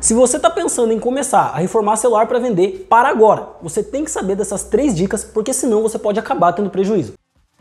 Se você está pensando em começar a reformar celular para vender, para agora. Você tem que saber dessas 3 dicas, porque senão você pode acabar tendo prejuízo.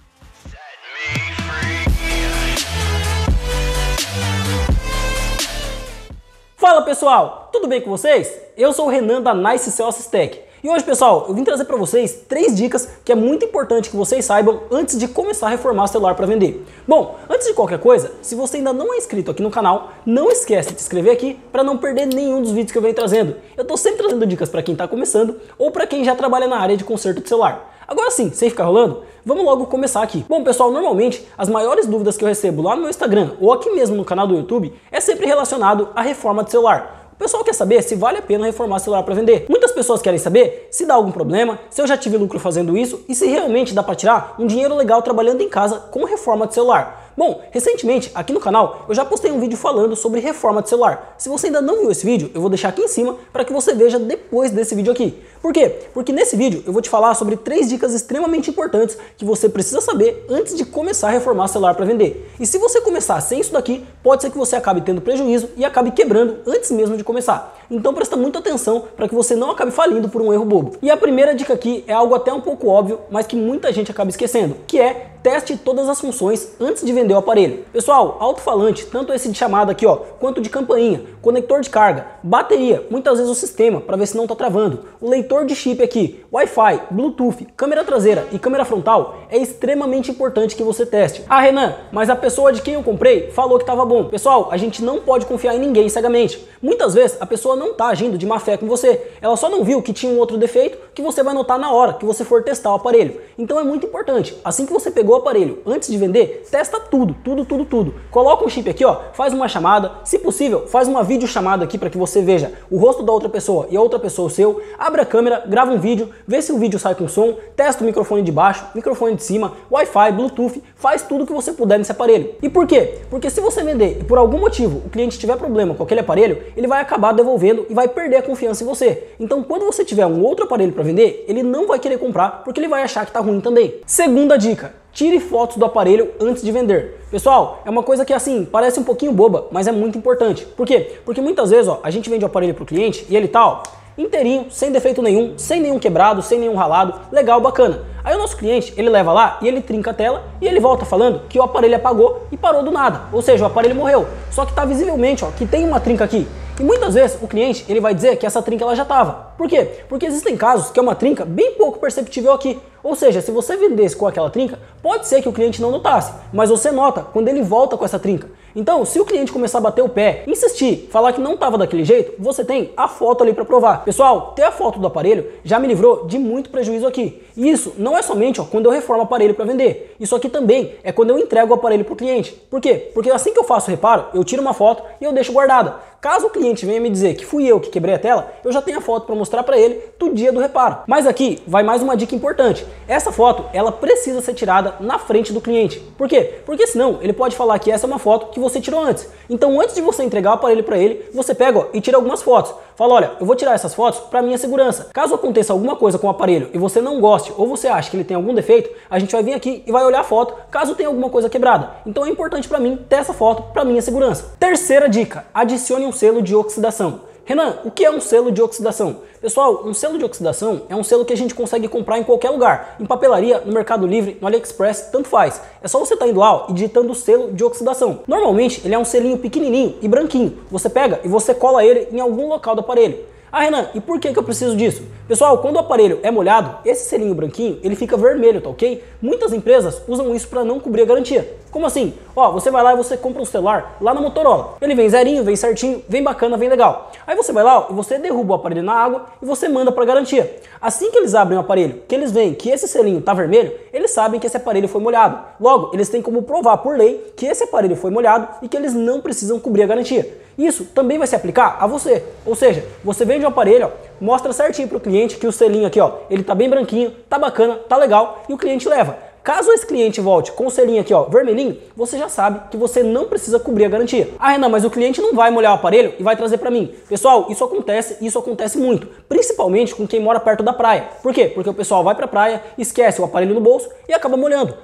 Fala pessoal, tudo bem com vocês? Eu sou o Renan da Nice Celsius Tech. E hoje, pessoal, eu vim trazer para vocês 3 dicas que é muito importante que vocês saibam antes de começar a reformar celular para vender. Bom, antes de qualquer coisa, se você ainda não é inscrito aqui no canal, não esquece de se inscrever aqui para não perder nenhum dos vídeos que eu venho trazendo. Eu tô sempre trazendo dicas para quem está começando ou para quem já trabalha na área de conserto de celular. Agora sim, sem ficar rolando, vamos logo começar aqui. Bom, pessoal, normalmente as maiores dúvidas que eu recebo lá no meu Instagram ou aqui mesmo no canal do YouTube é sempre relacionado à reforma de celular. O pessoal quer saber se vale a pena reformar celular para vender. Muitas pessoas querem saber se dá algum problema, se eu já tive lucro fazendo isso e se realmente dá para tirar um dinheiro legal trabalhando em casa com reforma de celular. Bom, recentemente aqui no canal eu já postei um vídeo falando sobre reforma de celular. Se você ainda não viu esse vídeo, eu vou deixar aqui em cima para que você veja depois desse vídeo aqui. Por quê? Porque nesse vídeo eu vou te falar sobre 3 dicas extremamente importantes que você precisa saber antes de começar a reformar celular para vender. E se você começar sem isso daqui, pode ser que você acabe tendo prejuízo e acabe quebrando antes mesmo de começar. Então presta muita atenção para que você não acabe falindo por um erro bobo. E a primeira dica aqui é algo até um pouco óbvio, mas que muita gente acaba esquecendo, que é teste todas as funções antes de vender o aparelho. Pessoal, alto-falante, tanto esse de chamada aqui, ó, quanto de campainha, conector de carga, bateria, muitas vezes o sistema, para ver se não está travando, o leitor de chip aqui, Wi-Fi, Bluetooth, câmera traseira e câmera frontal, é extremamente importante que você teste. Ah, Renan, mas a pessoa de quem eu comprei falou que estava bom. Pessoal, a gente não pode confiar em ninguém cegamente. Muitas vezes a pessoa não está agindo de má fé com você, ela só não viu que tinha um outro defeito que você vai notar na hora que você for testar o aparelho. Então é muito importante, assim que você pegou o aparelho, antes de vender, testa tudo. Coloca um chip aqui, ó, faz uma chamada, se possível, faz uma videochamada aqui para que você veja o rosto da outra pessoa e a outra pessoa o seu, abre a câmera, grava um vídeo, vê se o vídeo sai com som, testa o microfone de baixo, microfone de cima, Wi-Fi, Bluetooth, faz tudo que você puder nesse aparelho. E por quê? Porque se você vender e por algum motivo o cliente tiver problema com aquele aparelho, ele vai acabar devolvendo e vai perder a confiança em você. Então quando você tiver um outro aparelho para vender, ele não vai querer comprar porque ele vai achar que tá ruim também. Segunda dica: tire fotos do aparelho antes de vender. Pessoal, é uma coisa que assim, parece um pouquinho boba, mas é muito importante. Por quê? Porque muitas vezes, ó, a gente vende o aparelho pro cliente e ele tá, ó, inteirinho, sem defeito nenhum, sem nenhum quebrado, sem nenhum ralado, legal, bacana. Aí o nosso cliente, ele leva lá e ele trinca a tela e ele volta falando que o aparelho apagou e parou do nada. Ou seja, o aparelho morreu. Só que tá visivelmente, ó, que tem uma trinca aqui. E muitas vezes o cliente, ele vai dizer que essa trinca ela já tava. Por quê? Porque existem casos que é uma trinca bem pouco perceptível aqui. Ou seja, se você vendesse com aquela trinca, pode ser que o cliente não notasse, mas você nota quando ele volta com essa trinca. Então, se o cliente começar a bater o pé, insistir, falar que não estava daquele jeito, você tem a foto ali para provar. Pessoal, ter a foto do aparelho já me livrou de muito prejuízo aqui. E isso não é somente, ó, quando eu reformo o aparelho para vender. Isso aqui também é quando eu entrego o aparelho para o cliente. Por quê? Porque assim que eu faço o reparo, eu tiro uma foto e eu deixo guardada. Caso o cliente venha me dizer que fui eu que quebrei a tela, eu já tenho a foto para mostrar para ele do dia do reparo. Mas aqui vai mais uma dica importante. Essa foto, ela precisa ser tirada na frente do cliente. Por quê? Porque senão ele pode falar que essa é uma foto que você tirou antes. Então antes de você entregar o aparelho para ele, você pega, ó, e tira algumas fotos. Fala, olha, eu vou tirar essas fotos para minha segurança. Caso aconteça alguma coisa com o aparelho e você não goste ou você acha que ele tem algum defeito, a gente vai vir aqui e vai olhar a foto caso tenha alguma coisa quebrada. Então é importante para mim ter essa foto para minha segurança. Terceira dica, adicione um selo de oxidação. Renan, o que é um selo de oxidação? Pessoal, um selo de oxidação é um selo que a gente consegue comprar em qualquer lugar. Em papelaria, no Mercado Livre, no AliExpress, tanto faz. É só você estar indo lá, ó, e digitando o selo de oxidação. Normalmente, ele é um selinho pequenininho e branquinho. Você pega e você cola ele em algum local do aparelho. Ah, Renan, e por que eu preciso disso? Pessoal, quando o aparelho é molhado, esse selinho branquinho, ele fica vermelho, tá ok? Muitas empresas usam isso para não cobrir a garantia. Como assim? Ó, você vai lá e você compra um celular lá na Motorola. Ele vem zerinho, vem certinho, vem bacana, vem legal. Aí você vai lá, ó, e você derruba o aparelho na água e você manda para garantia. Assim que eles abrem o aparelho, que eles veem que esse selinho tá vermelho, eles sabem que esse aparelho foi molhado. Logo, eles têm como provar por lei que esse aparelho foi molhado e que eles não precisam cobrir a garantia. Isso também vai se aplicar a você. Ou seja, você vende o aparelho, ó, mostra certinho para o cliente que o selinho aqui, ó, ele tá bem branquinho, tá bacana, tá legal e o cliente leva. Caso esse cliente volte com o selinho aqui, ó, vermelhinho, você já sabe que você não precisa cobrir a garantia. Ah, Renan, mas o cliente não vai molhar o aparelho e vai trazer para mim. Pessoal, isso acontece muito, principalmente com quem mora perto da praia. Por quê? Porque o pessoal vai pra praia, esquece o aparelho no bolso e acaba molhando.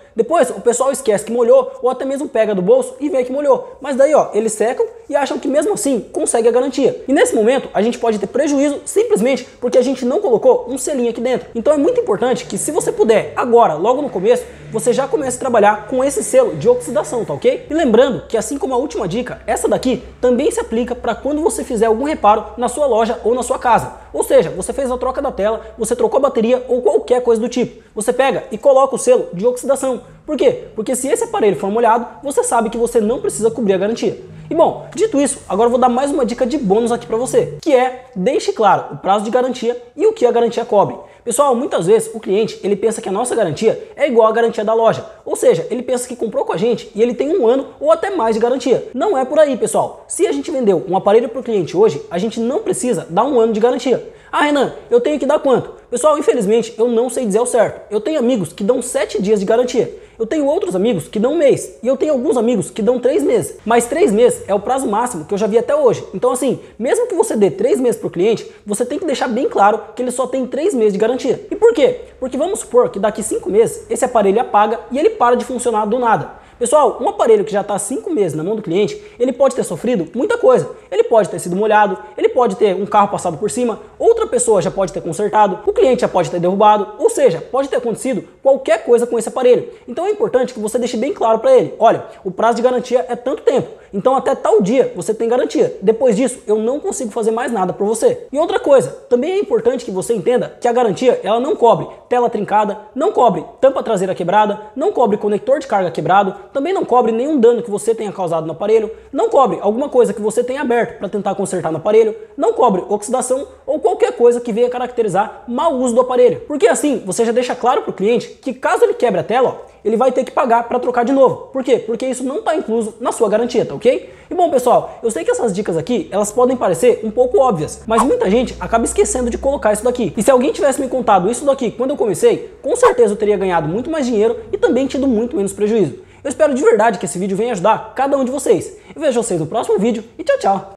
Depois o pessoal esquece que molhou ou até mesmo pega do bolso e vê que molhou. Mas daí ó, eles secam e acham que mesmo assim consegue a garantia. E nesse momento a gente pode ter prejuízo simplesmente porque a gente não colocou um selinho aqui dentro. Então é muito importante que se você puder, agora, logo no começo, você já comece a trabalhar com esse selo de oxidação, tá ok? E lembrando que assim como a última dica, essa daqui também se aplica para quando você fizer algum reparo na sua loja ou na sua casa. Ou seja, você fez a troca da tela, você trocou a bateria ou qualquer coisa do tipo. Você pega e coloca o selo de oxidação. Por quê? Porque se esse aparelho for molhado, você sabe que você não precisa cobrir a garantia. E bom, dito isso, agora eu vou dar mais uma dica de bônus aqui para você, que é, deixe claro o prazo de garantia e o que a garantia cobre. Pessoal, muitas vezes o cliente ele pensa que a nossa garantia é igual à garantia da loja, ou seja, ele pensa que comprou com a gente e ele tem 1 ano ou até mais de garantia. Não é por aí, pessoal. Se a gente vendeu um aparelho para o cliente hoje, a gente não precisa dar 1 ano de garantia. Ah, Renan, eu tenho que dar quanto? Pessoal, infelizmente, eu não sei dizer ao certo. Eu tenho amigos que dão 7 dias de garantia. Eu tenho outros amigos que dão 1 mês. E eu tenho alguns amigos que dão 3 meses. Mas 3 meses é o prazo máximo que eu já vi até hoje. Então assim, mesmo que você dê 3 meses para o cliente, você tem que deixar bem claro que ele só tem 3 meses de garantia. E por quê? Porque vamos supor que daqui 5 meses esse aparelho apaga e ele para de funcionar do nada. Pessoal, um aparelho que já está 5 meses na mão do cliente, ele pode ter sofrido muita coisa. Ele pode ter sido molhado, ele pode ter um carro passado por cima, outra pessoa já pode ter consertado, o cliente já pode ter derrubado, ou seja, pode ter acontecido qualquer coisa com esse aparelho. Então é importante que você deixe bem claro para ele, olha, o prazo de garantia é tanto tempo, então até tal dia você tem garantia. Depois disso, eu não consigo fazer mais nada para você. E outra coisa, também é importante que você entenda que a garantia, ela não cobre tela trincada, não cobre tampa traseira quebrada, não cobre conector de carga quebrado, também não cobre nenhum dano que você tenha causado no aparelho, não cobre alguma coisa que você tenha aberto para tentar consertar no aparelho, não cobre oxidação ou qualquer coisa que venha caracterizar mau uso do aparelho. Porque assim, você já deixa claro para o cliente que caso ele quebre a tela, ó, ele vai ter que pagar para trocar de novo. Por quê? Porque isso não está incluso na sua garantia, tá ok? E bom, pessoal, eu sei que essas dicas aqui, elas podem parecer um pouco óbvias, mas muita gente acaba esquecendo de colocar isso daqui. E se alguém tivesse me contado isso daqui quando eu comecei, com certeza eu teria ganhado muito mais dinheiro e também tido muito menos prejuízo. Eu espero de verdade que esse vídeo venha ajudar cada um de vocês. Eu vejo vocês no próximo vídeo e tchau, tchau!